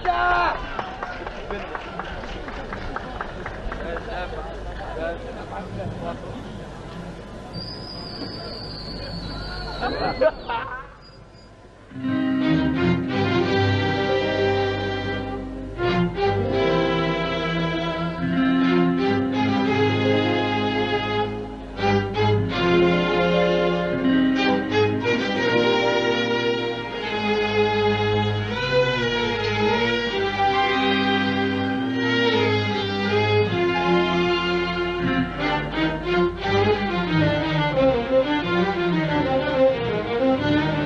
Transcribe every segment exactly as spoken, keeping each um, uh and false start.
Thank you.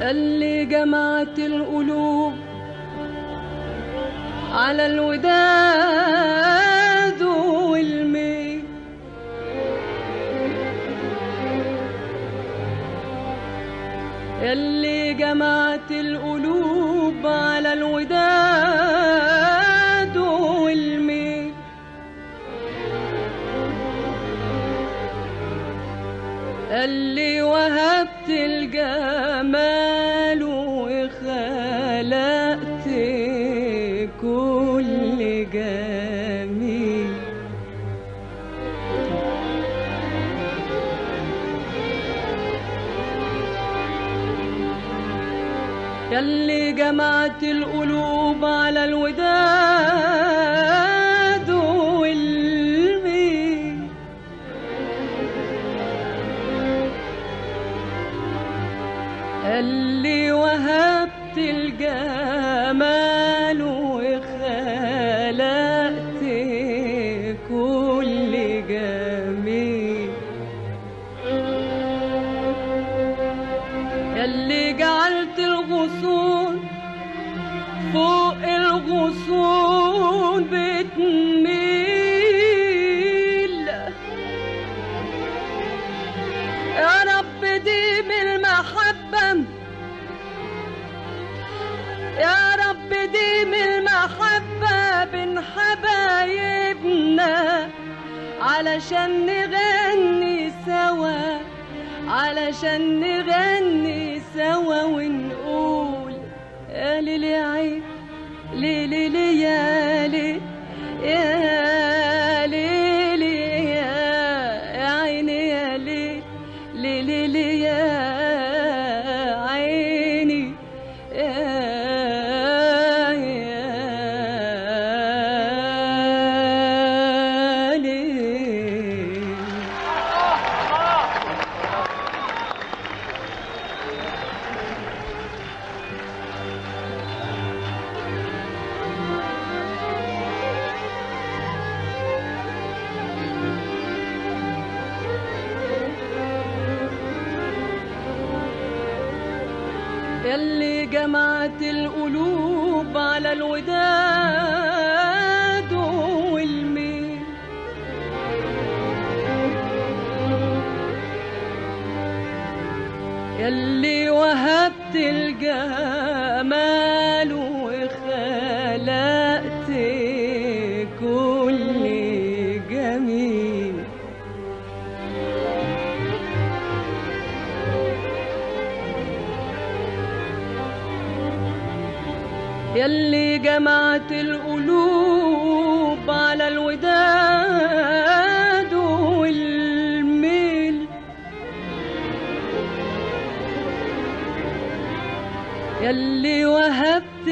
اللي جمعت القلوب على الوداد والميل، اللي جمعت القلوب على الوداد والميل، اللي وهبت الجمال وخلقت كل جميل. ياللي جمعت القلوب على الوداد والميل، اللي وهبت الجمال وخلقت كل جميل، ياللي جعلت الغصون فوق الغصون بتميل. يا رب ديم المحبة، يا رب ديم المحبة بين حبايبنا، علشان نغني سوا، علشان نغني سوا ونقول يا ليل يا عين ليلي لي يا ليل يا ليل يا عيني يا ليل ليلي لي يا عيني يا ياللي جمعت القلوب على الوداد والميل، ياللي وهبت الجمال وخلقت كل جميل، ياللي جمعت القلوب على الوداد والميل، ياللي وهبت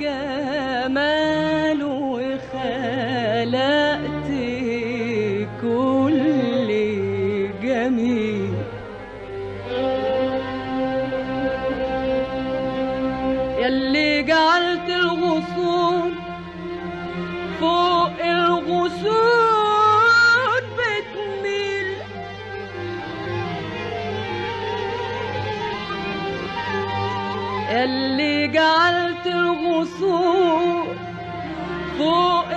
الجمال وخلقت كل جميل، ياللي جعلت الغصون فوق الغصون بتميل، ياللي جعلت الغصون فوق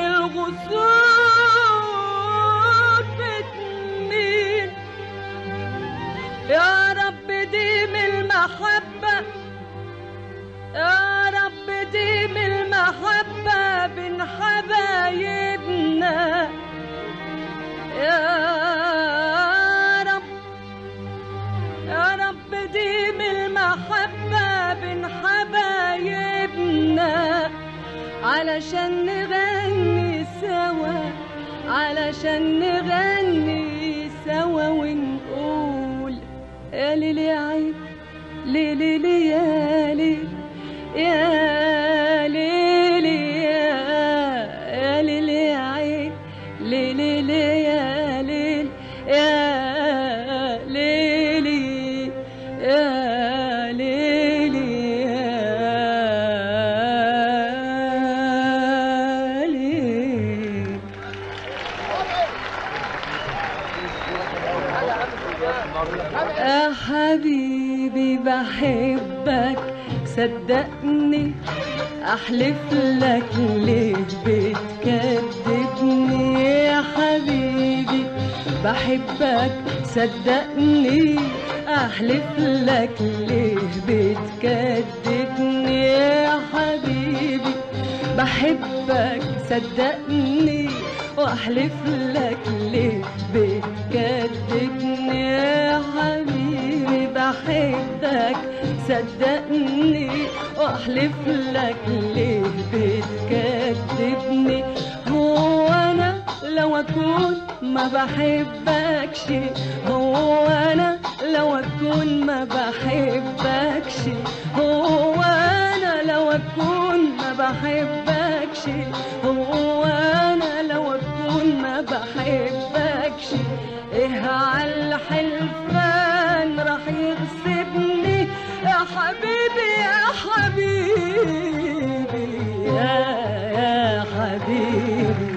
الغصون بتميل. يا رب ديم المحبة، يا رب ديم المحبة بين حبايبنا، يا رب يا رب ديم المحبة بين حبايبنا، علشان نغني سوا، علشان نغني سوا ونقول يا ليل يا عين ليلي لي يا ليل يا ليل يا ليل يا عين ليلي لي يا ليل يا ليلي يا ليلي يا ليل. يا حبيبي بحبك صدقني، احلف لك ليه بتكذبني؟ يا حبيبي بحبك صدقني، احلف لك ليه بتكذبني؟ يا حبيبي بحبك صدقني، واحلف لك ليه بتكذبني؟ يا حبيبي بحبك صدقني، واحلف لك ليه بتكذبني؟ هو انا لو اكون ما بحبكش، هو انا لو اكون ما بحبكش، هو انا لو اكون ما بحبكش، هو انا لو اكون ما بحبكش، ايه على الحلفان راح يغصبني؟ يا حبيبي يا حبيبي يا يا حبيبي.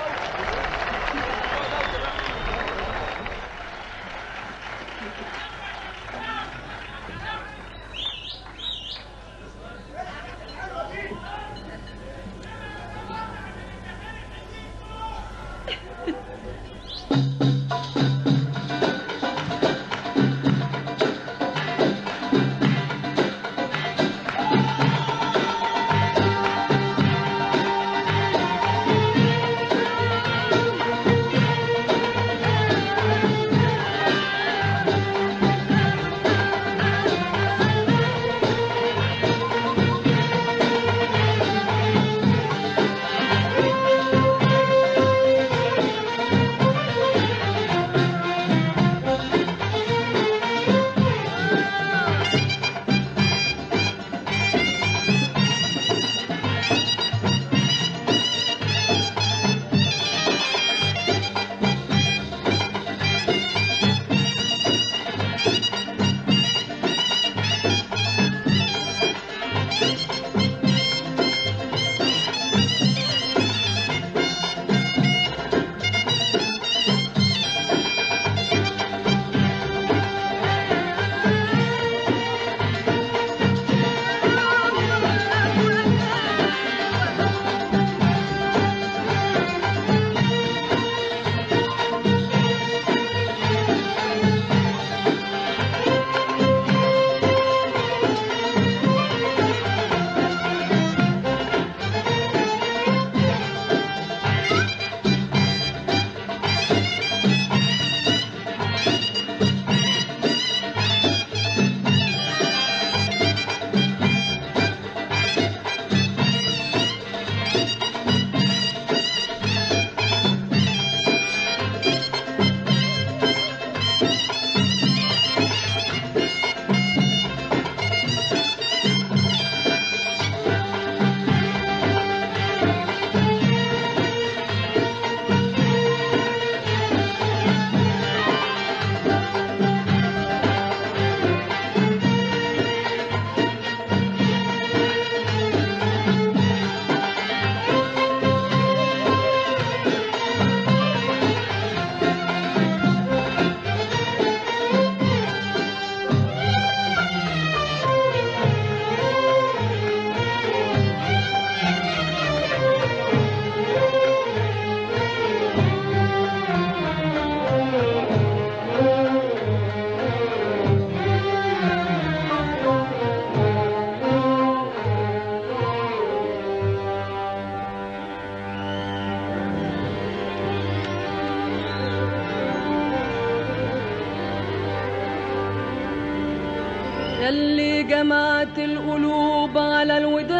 يلي جمعت القلوب على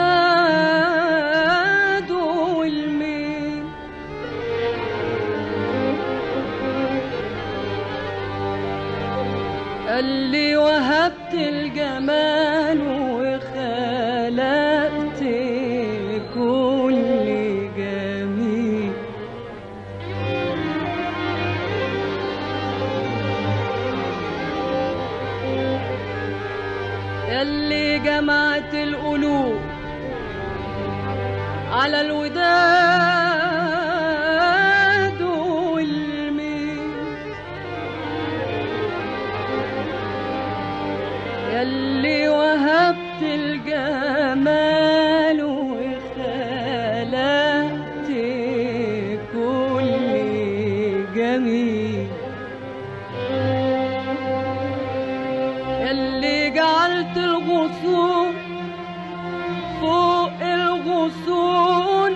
الوداد والمين، اللي وهبت الجمال وخلقت كل جميل، يلي جمعت القلوب على الوداد والمين، يلي وهبت الجمال وخلقت كل جميل، يلي جعلت الغصون فوق الغصون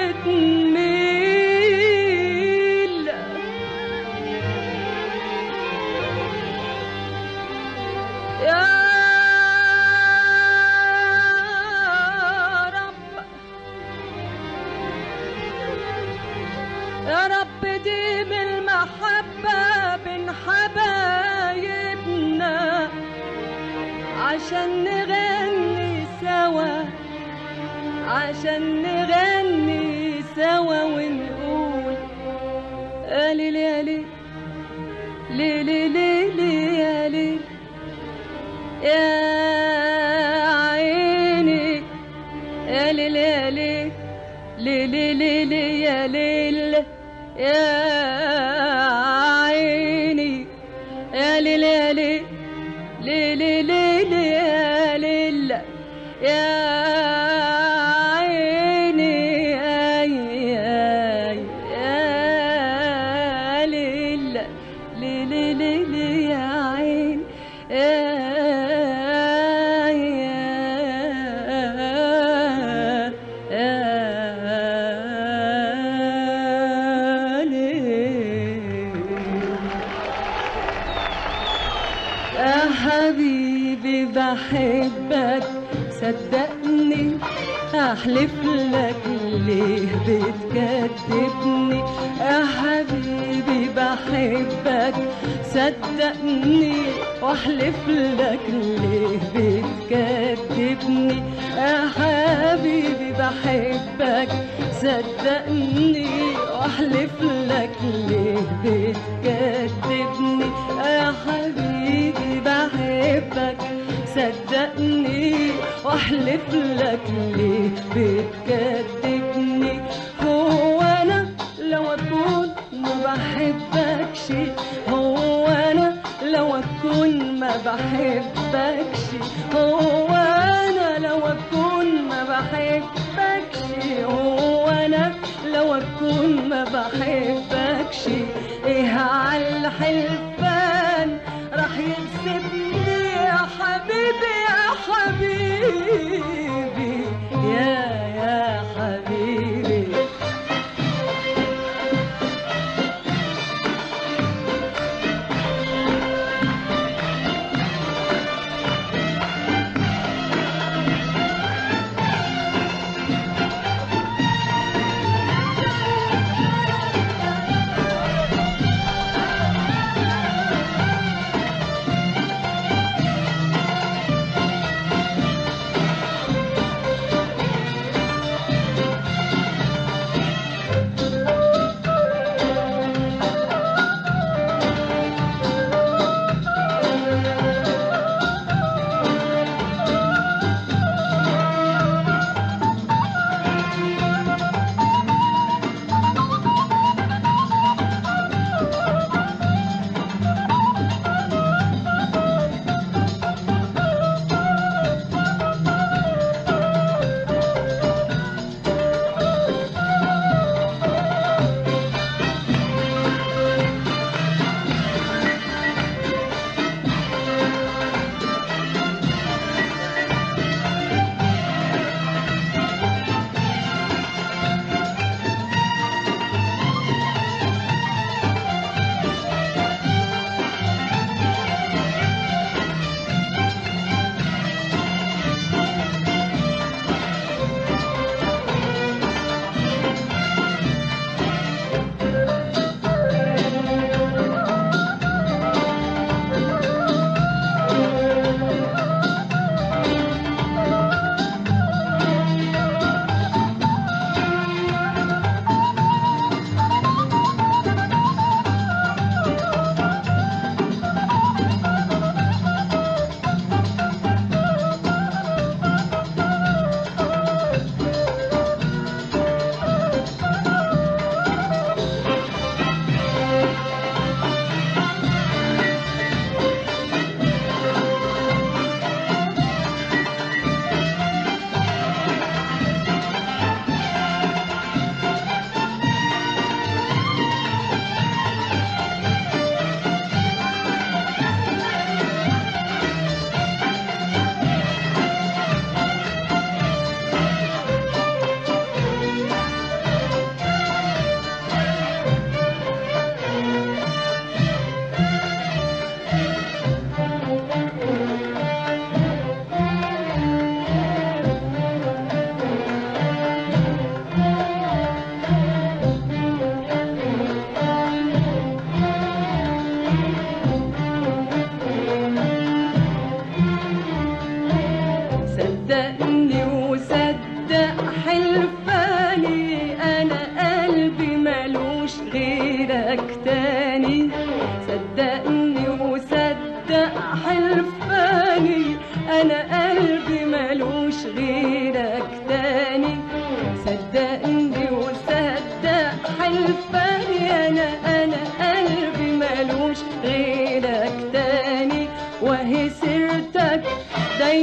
بتميل، يا يا رب ديم المحبة بين حبايبنا عشان نغني سوا، عشان نغني سوا ونقول يا ليل يا ليل ليل ليل يا ليل يا عيني يا ليل يا ليل ليل ليل يا ليل يا عيني يا ليل يا ليل ليل ليل يا ليل يا عيني يا ليل ليل ليل يا عيني يا حبيبي بحبك صدقني، احلف لك ليه بتكذبني، يا حبيبي بحبك صدقني واحلف لك ليه بتكذبني، يا حبيبي بحبك صدقني واحلف لك ليه بتكذبني، يا حبيبي بحبك صدقني واحلف لك ليه بتكذبني، هو انا لو اكون ما بحبكش، هو انا لو اكون ما بحبكش، هو انا لو اكون ما بحبكش، هو انا لو اكون ما بحبكش، ايه على الحلفان راح يكسبني يا حبيبي يا حبيبي يا يا حبيبي.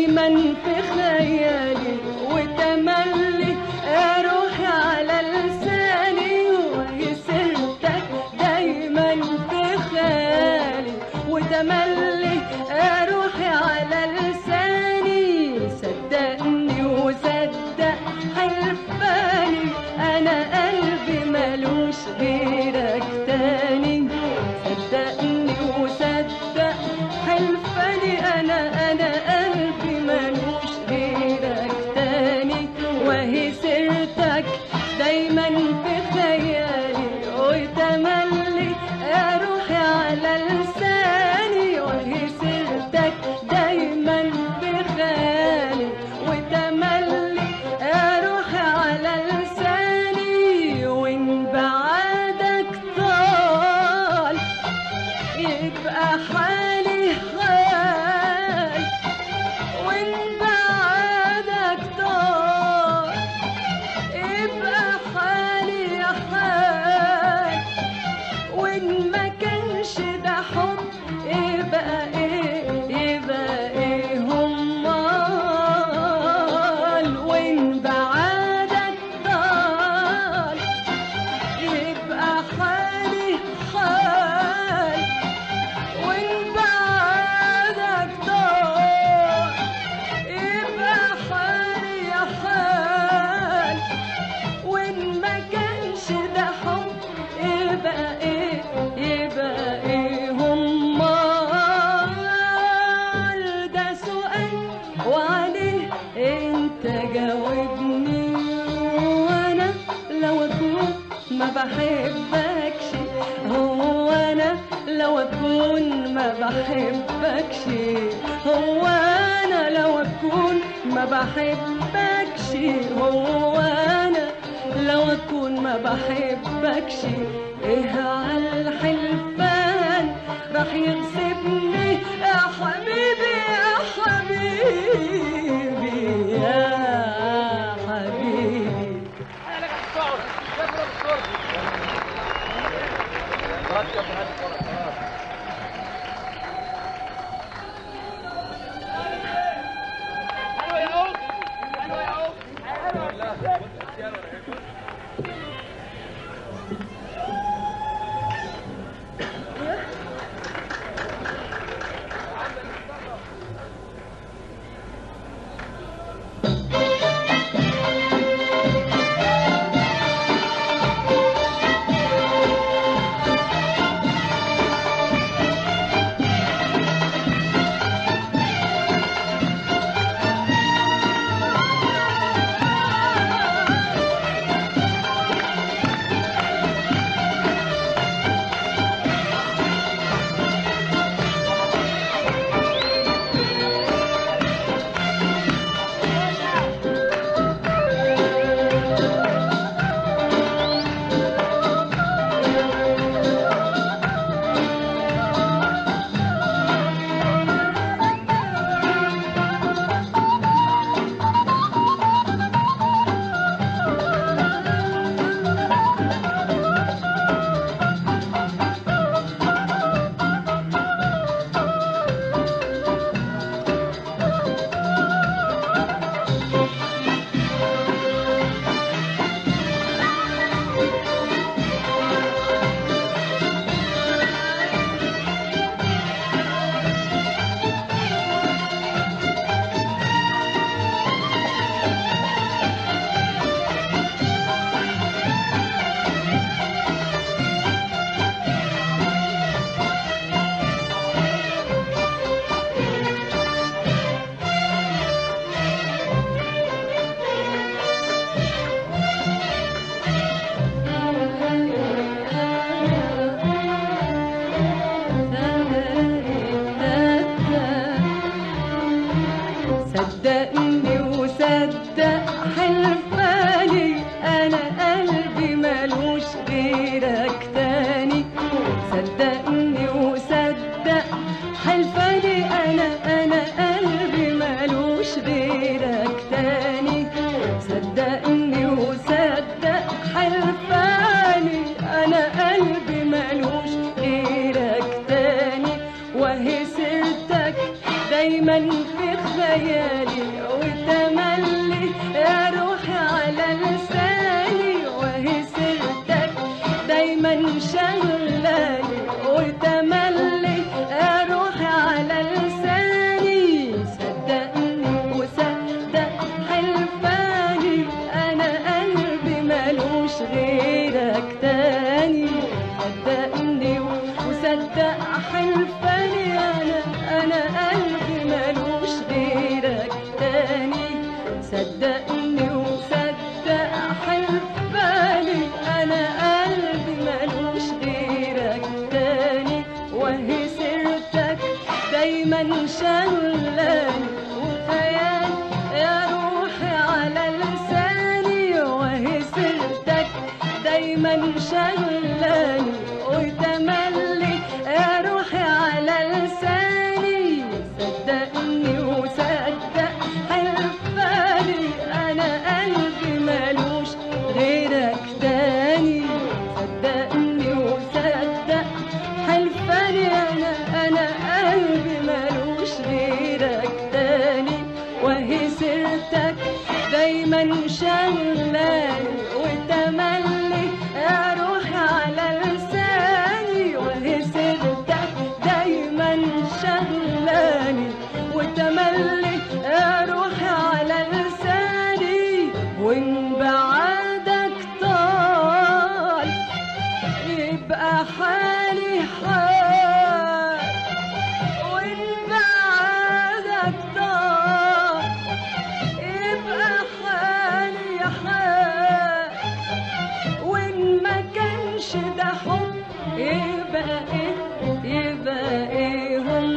دايما في خيالي وتملي روحي على لساني، وهي سيرتك دايما في خيالي وتملي روحي على لساني. صدقني وصدق حلفاني انا قلبي ملوش غيرك تاني. صدقني وصدق حلفاني انا انا قلبي ملوش غيرك تاني. وهي سيرتك دايما في خيالي وتملي روحي على لساني، وهي سيرتك دايما في خيالي وتملي روحي على لساني. وإن بعدك طال يبقى حالي حال، وإن بعدك طال يبقى حالي حال، وإن ما كانش ده حب يبقى إيه يبقى إيه همال. وإن بعدك طال يبقى حالي حال، وإن بعدك طال يبقى حالي حال، وإن ما كانش ده حب يبقى إيه يبقى إيه همال. ده سؤال وعليه انت جاوبني، وانا لو اكون ما بحبكش، هو انا لو اكون ما بحبكش، هو انا لو اكون ما بحبكش، هو انا لو اكون ما بحبكش. ايه على الحلفان راح يغصبني يا حبيبي يا حبيبي يا حبيبي. صدقني وصدق حلفاني انا قلبي ملوش غيرك تاني. صدقني وصدق حلفاني انا انا قلبي ملوش غيرك تاني. صدقني وصدق حلفاني انا قلبي ملوش غيرك تاني. وهي سيرتك دايما في خيالي وتملي يا روحي على لساني، وهي سيرتك دايما شغلاني وتملي يا روحي على لساني. صدقني وصدق حلفاني انا قلبي ملوش غيرك تاني. صدقني وصدق حلفاني انا انا قلبي ملوش غيرك تاني. صدقني وصدق حلفاني انا قلبي ملوش غيرك تاني، وهي سيرتك دايما شغلاني وخيال يا روحي على لساني، وهي سيرتك دايما شغلاني وتملي يا روحي على لساني. صدقني وصدق حلفاني انا قلبي ملوش غيرك تاني. صدقني وصدق حلفاني انا انا قلبي ملوش غيرك تاني، وهي سيرتك دايما شغلاني وتملي يا روحي على لساني، وهي سيرتك دايما شغلاني وتملي يا روحي على لساني. وإن بعدك طال يبقى حالي حال، وإن بعدك طال يبقى حالي حال، وإن ما كانش ده حب يبقى إيه يبقى إيه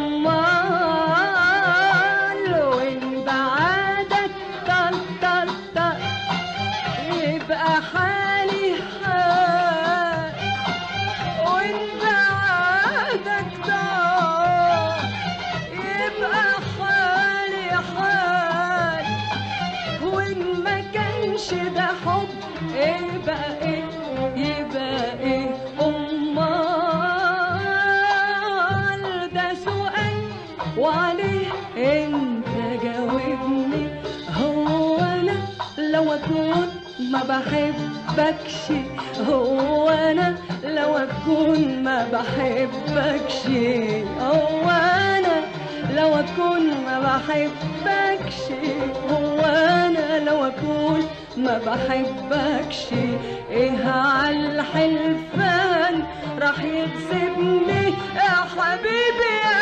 أمال. وإن بعدك طال طال طال يبقى حالي حال، وإن بعدك طال يبقى حالي حال، وإن ما كانش ده حب يبقى إيه يبقى إيه أمال. ده سؤال وعليه انت جاوبني. هو انا لو اكون ما بحبكش، هو انا لو اكون ما بحبكش، هو انا لو اكون ما بحبكش، هو انا لو اكون ما بحبكش، ايه عالحلفان راح يكسبني يا حبيبي يا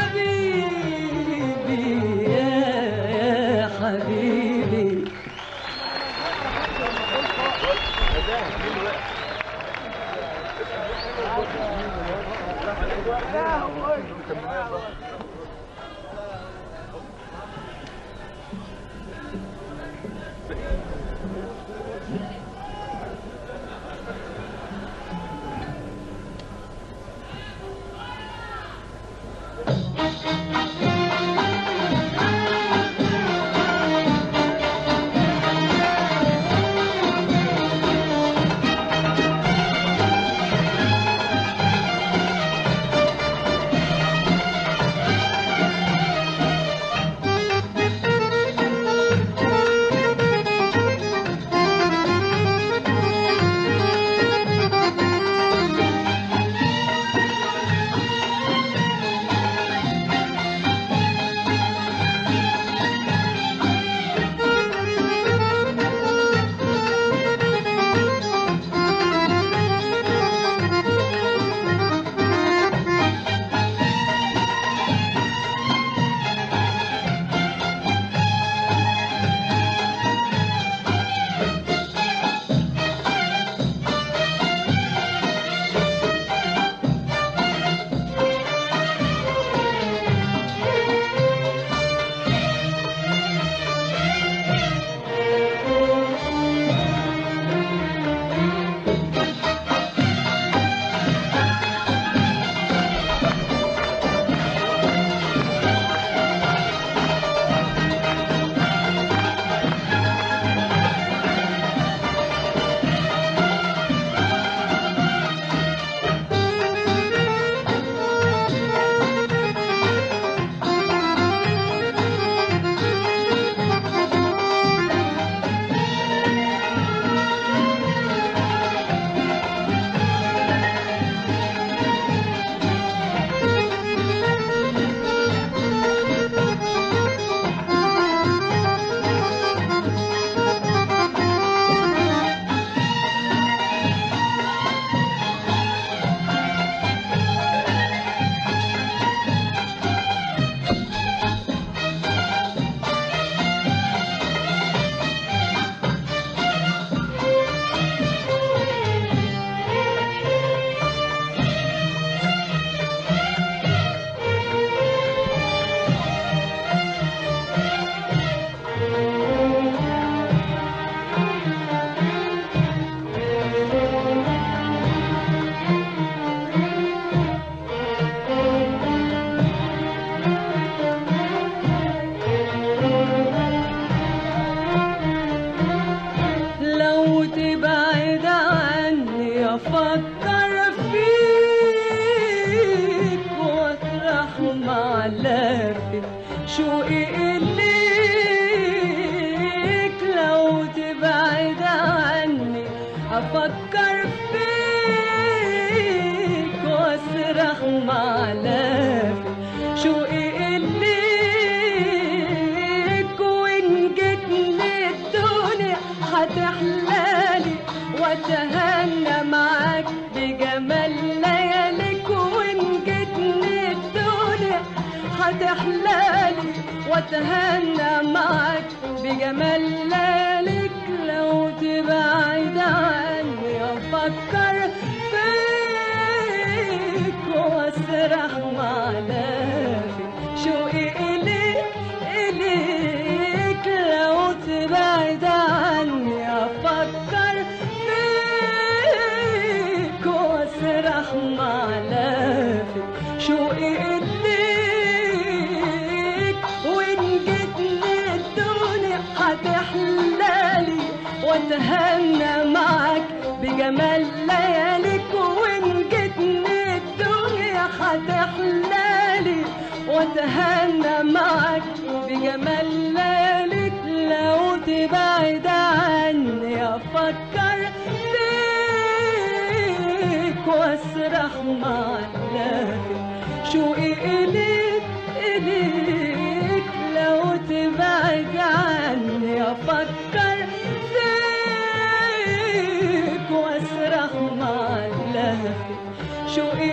حبيبي يا يا حبيبي. لافت شوقي إليك لو تبعد عني أفكر فيك وأسرح مع لافت شوقي إليك وإن جيت للدنيا هتحلالي وأتهنى معاك بجمال لياليك وإن جيت للدنيا هتحلالي وأتهنى معاك بجمال لياليك لو تبعد عني أفكر فيك وأسرح مع لافت شوقي إليك إليك لو تبعد عني أفكر فيك وأسرح مع لافت شوقي إليك وإن جيت للدنيا هتحلالي وأتهنى معاك بجمال لياليك وإن جيت للدنيا هتحلالي وأتهنى معاك بجمال لياليك لو تبعد عني أفكر فيك وأسرح مع لافت شوقي إليك إليك لو تبعد عني أفكر فيك وأسرح مع لافت شوقي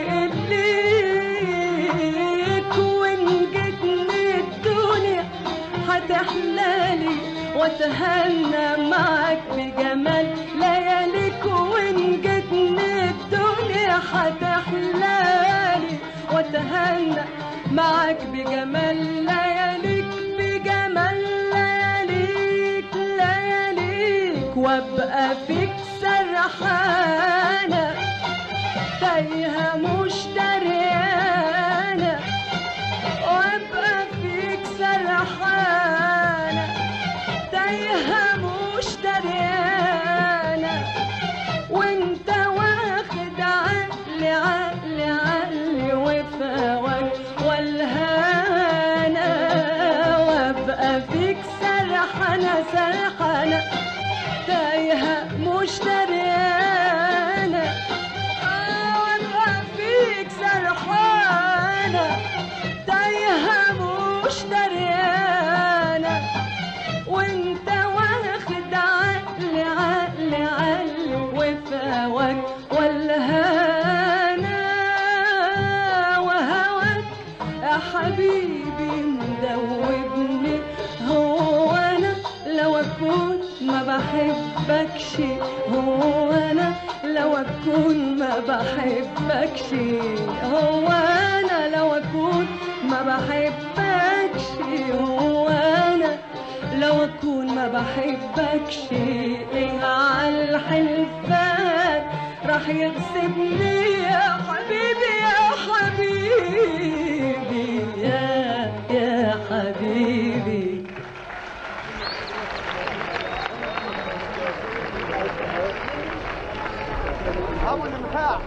إليك وإن جيت للدنيا هتحلالي وأتهنى معاك بجمال لياليك وإن جيت للدنيا هتحلالي وأتهنى معاك بجمال لياليك بجمال لياليك لياليك وأبقى فيك سرحانة تايهة مش دريانة وأبقى فيك سرحانة تايهة مش دريانة وانت واخد عقلي عقلي عقلي وفي هواك والهانة وابقى فيك سرحانة سرحانة تايهة مش دريانة وابقى فيك سرحانة تايهة مش دريانة وانت واخد عقلي عقلي عقلي وفي هواك والهانة وهواك يا حبيبي مدوبني هو أنا لو أكون ما بحبكش هو أنا لو أكون ما بحبكش هو أنا لو أكون ما بحبكش هو أنا لو أكون ما بحبكش إيه عالحلفان راح يغصبني يا حبيبي يا حبيبي يا يا حبيبي أبو المحاع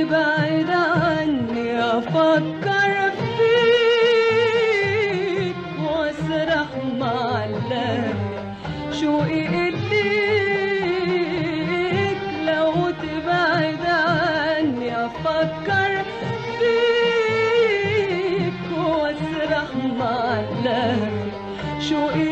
تبعد عني أفكر فيك وأسرح مع اللهف شوقي إليك. لو تبعد عني أفكر فيك وأسرح مع اللهف شوقي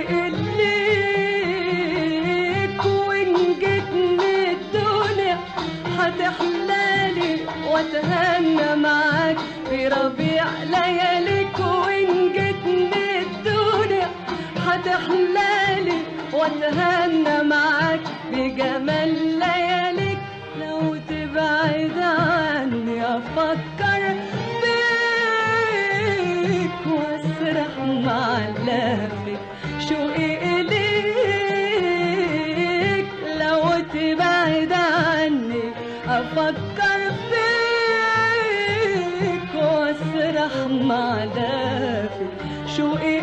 إليك. وإن جيتني الدنيا هتحلالي وأتهنى معاك في ربيع لياليك. وإن جيتني الدنيا هتحلالي وأتهنى معاك بجمال لياليك. لو تبعد عني أفكر فيك وأسرح مع لهفك شوقي إليك. لو تبعد عني أفكر فيك وأسرح مع لهفك شوقي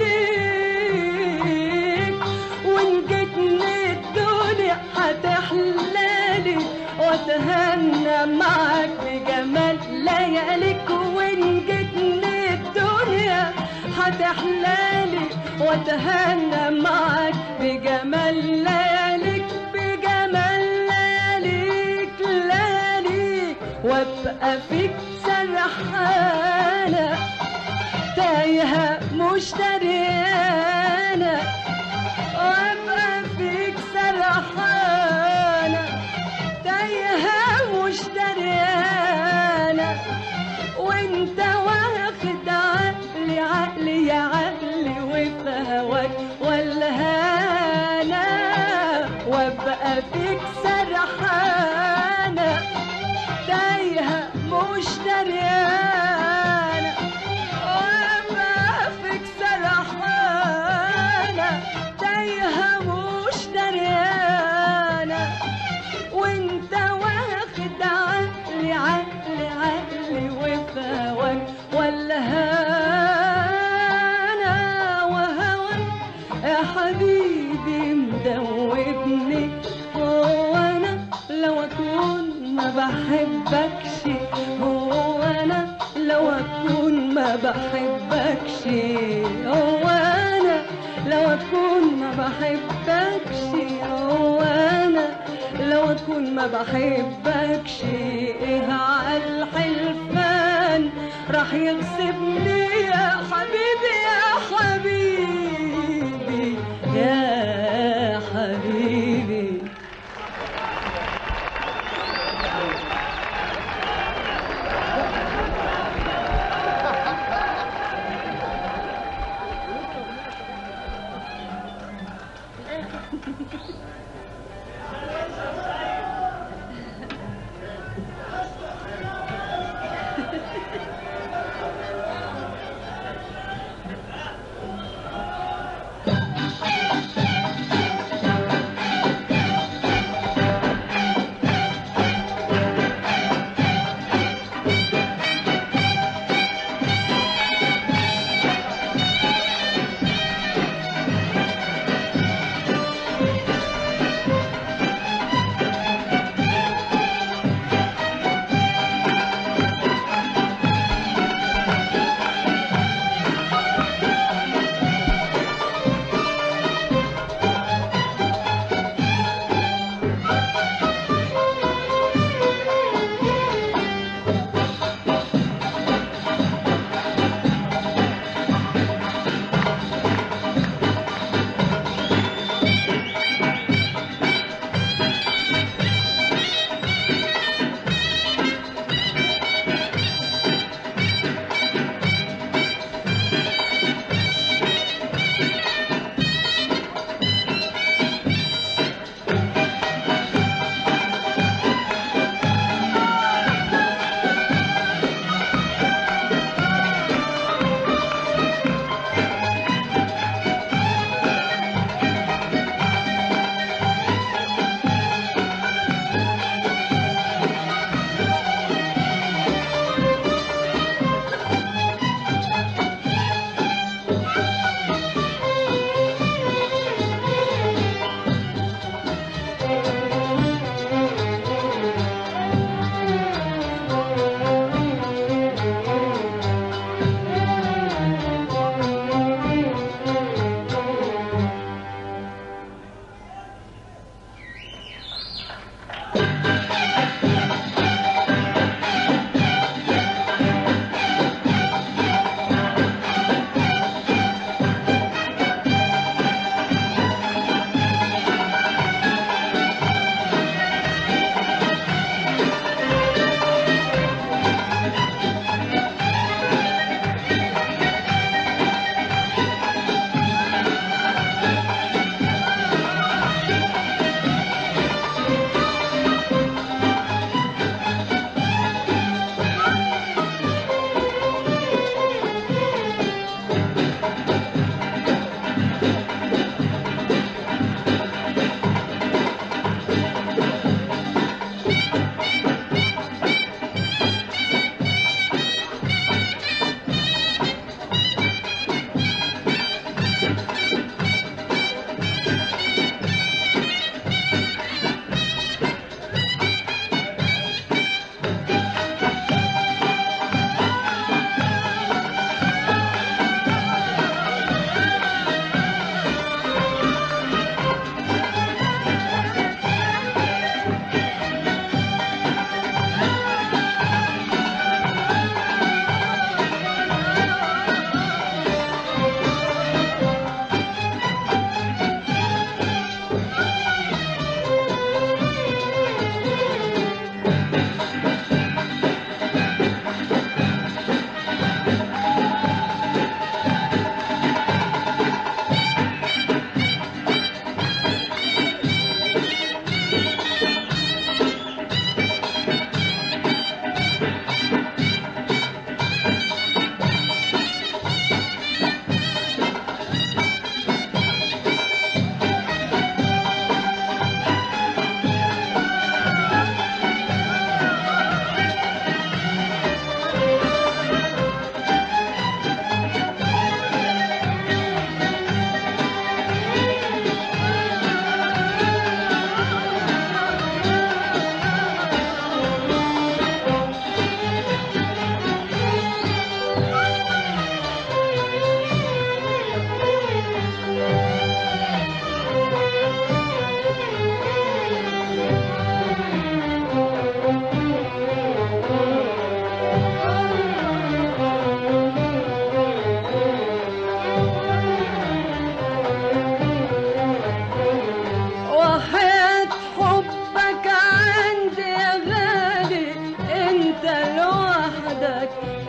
إليك. وإن جيتني الدنيا هتحلالي وأتهنى معاك بجمال لياليك. وإن جيتني الدنيا هتحلالي وأتهنى معاك بجمال لياليك بجمال لياليك لياليك. وأبقى فيك سرحانة تايهة مش دريانة. وأبقى فيك سرحانة تايهة مش دريانة. وانت واخد عقلي عقلي يا عقلي وفي هواك والهانة. وابقى فيك سرحانة تايهة مش دريانة. وابقى فيك سرحانة تايهة مش دريانة. وانت واخد عقلي عقلي عقلي وفي هواك والهانة. وهواك يا حبيبي مدوبني. هو انا لو اكون ما بحبكش هو انا لو اكون ما بحبكش هو انا لو اكون ما بحبكش هو انا لو اكون ما بحبكش. ايه عالحلفان راح يغصبني يا حبيبي يا حبيبي يا حبيبي.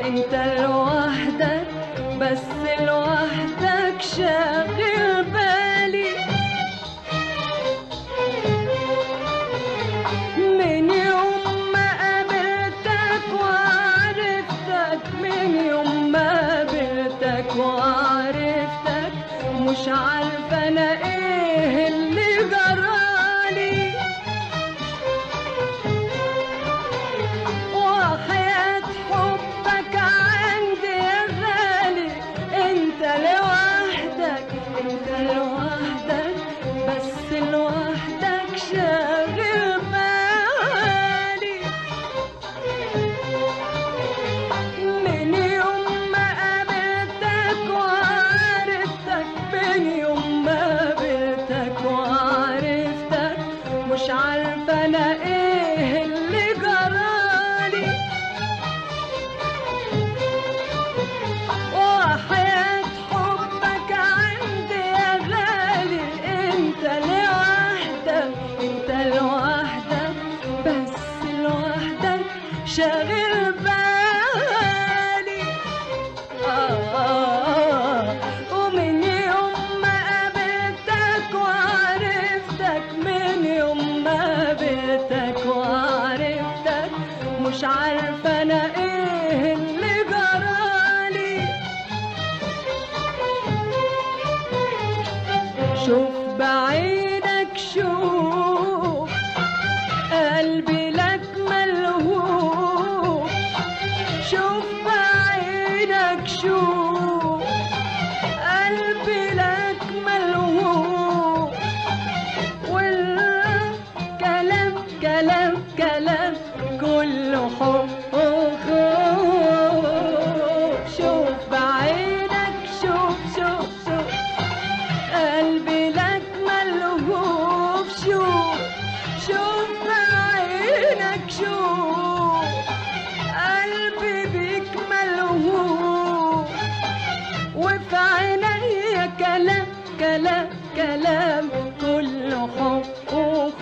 انت لوحدك بس لوحدك شاغل بالي. من يوم ما قابلتك وعرفتك، من يوم ما قابلتك وعرفتك، مش عارفة انا ايه اللي جرالي. وحياة حبك عندي يا غالي، انت لوحدك انت لوحدك بس لوحدك شاغل بالي. من يوم ما قابلتك وعرفتك، من يوم ما قابلتك وعرفتك، مش عارفة انا ايه اللي جرالي. وحياة حبك عندي يا غالي، انت لوحدك انت لوحدك بس لوحدك شاغل بالي. آه آه ومن يوم ما قابلتك وعرفتك، من يوم ما قابلتك وعرفتك، مش عارفة انا ايه اللي جرالي. شوف بعينك شوف قلبي لك ملهوف. شوف بعينك شوف قلبي لك ملهوف. والكلام كلام كلام كله حب وخوف. شوف بعينك شوف شوف شوف قلبي لك ملهوف. شوف شوف بعينك شوف قلبي بيك ملهوف. وفي عينيا كلام كلام كلام كله حب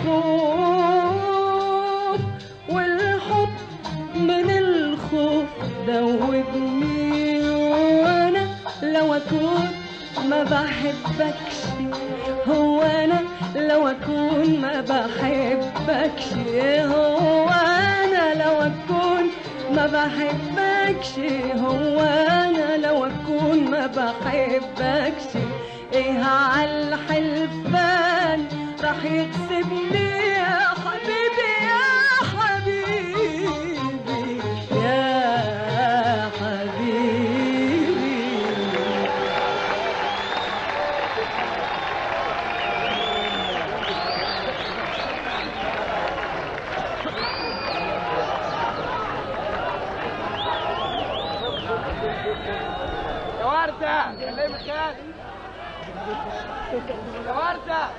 وخوف. والحب من الخوف دوبني، وانا لو اكون ما بحبكش، هو انا لو اكون ما بحبكش، هو انا لو اكون ما بحبكش، هو انا لو اكون ما بحبكش. ايه عالحلفان راح يكسبني يا حبيبي يا حبيبي يا حبيبي. يا وردة خليه مكان يا وردة.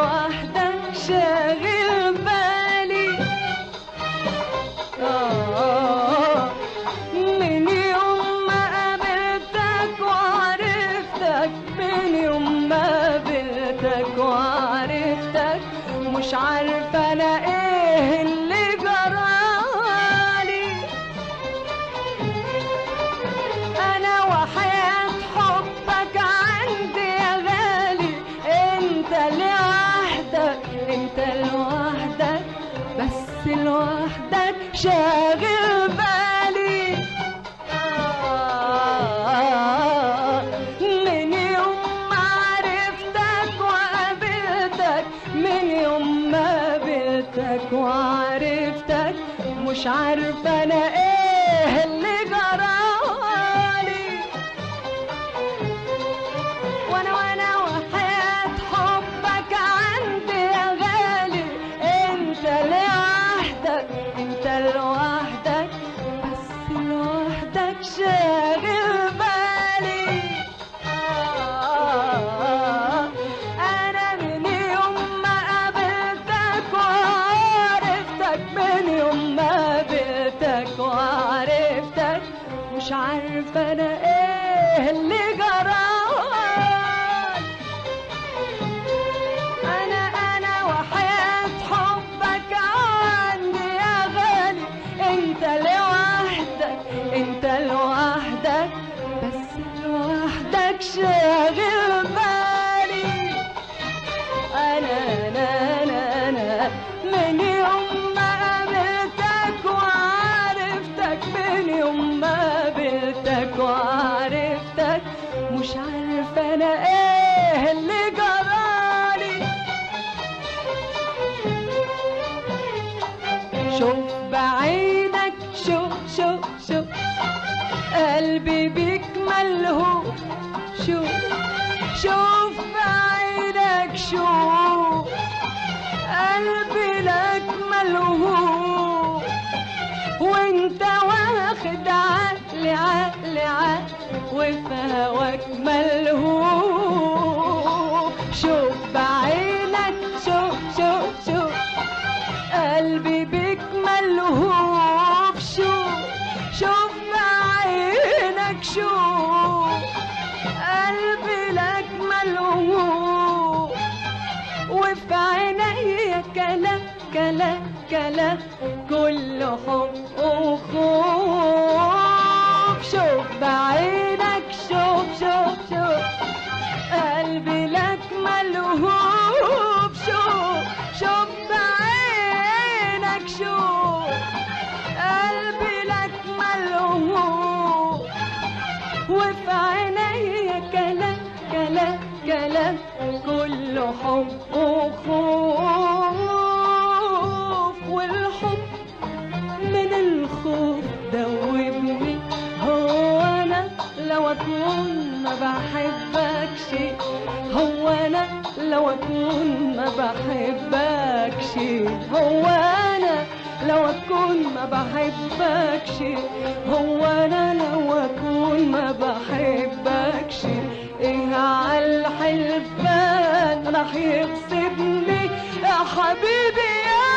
لوحدك شاغل بالي. آه من يوم ما قابلتك وعرفتك، من يوم ما قابلتك وعرفتك، مش عارفة أنا إيه اللي جرالي. أنا وحياة حبك عندي يا غالي، أنت لوحدك، أنت لوحدك، بس لوحدك شاغل بالي. آه من يوم ما عرفتك وقابلتك، من يوم ما قابلتك وعرفتك، مش عارفة أنا إيه اللي جرالي. وأنا وأنا وحياة حبك عندي يا غالي، أنت لوحدك، أنت لوحدك، بس لوحدك شاغل بالي. آه أنا من يوم ما قابلتك وعرفتك، من يوم ما قابلتك وعرفتك، مش عارفة أنا إيه اللي جرالي. أنا أنا وحياة حبك عندي يا غالي، أنت لوحدك، أنت لوحدك، بس لوحدك شاغل بالي. أنا أنا أنا أنا من يوم ما قابلتك وعرفتك، من يوم ما قابلتك وعرفتك، مش عارفة أنا إيه اللي جرالي. شوف بعينك، شوف شوف شوف قلبي بيك ملهوف. شوف شوف بعينك، شوف قلبي لك ملهوف، وانت واخد عقلي عقلي عقلي، وفي هواك ملهوف. شوف بعينك، شوف شوف شوف قلبي بيك ملهوف. شوف شوف بعينك، شوف قلبي لك ملهوف، وفي عينيا كلام كلام كلام كله حب وخوف. شوف بعينك، شوف شوف شوف قلبي لك ملهوف. شوف شوف بعينك، شوف قلبي لك ملهوف، وفي عينيا كلام كلام كلام كله حب وخوف. والحب من الخوف دوبني. هو أنا لو أكون ما بحبكش، هو أنا لو أكون ما بحبكش، هو أنا لو أكون ما بحبكش، هو أنا لو أكون ما بحبكش، إيه عالحلفان راح يغصبني يا حبيبي يا